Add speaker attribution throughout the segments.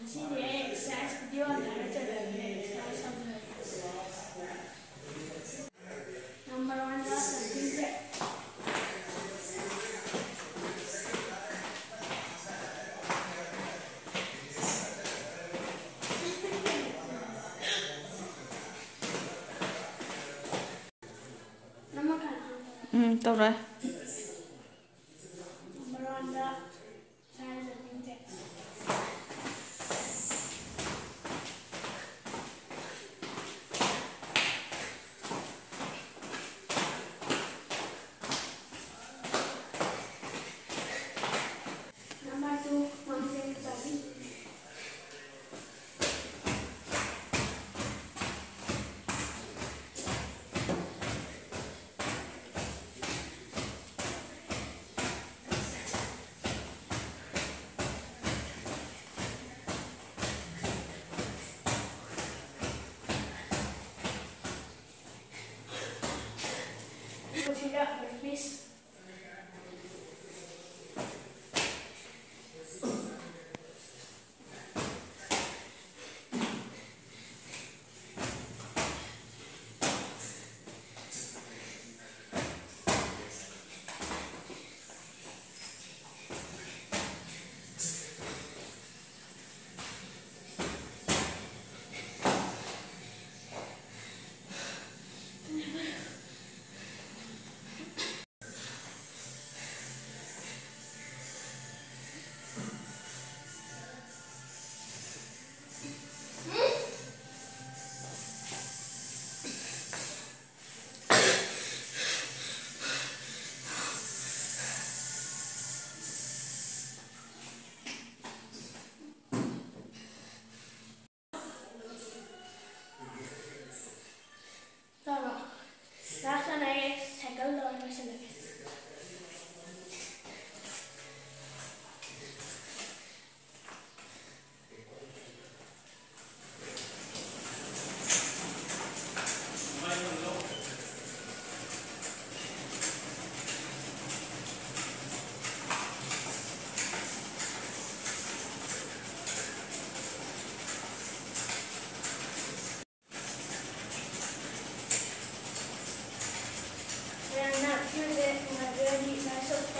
Speaker 1: Sini saya video ada cerita number one was something
Speaker 2: tao rồi.
Speaker 1: Number one da saya something number two something tadi. Tidak berbis. Rasa naik cycle lawan mesin lagi.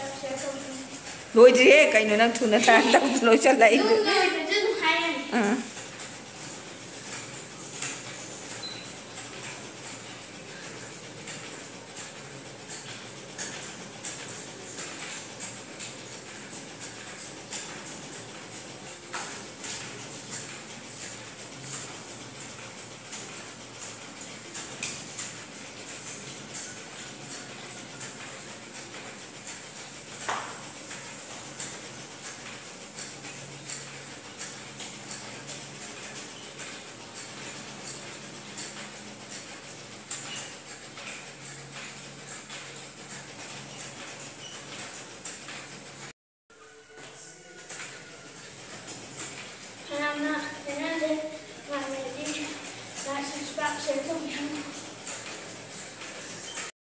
Speaker 2: Lôi gì hết, cái nó đang thun nó đang lôi cho lấy.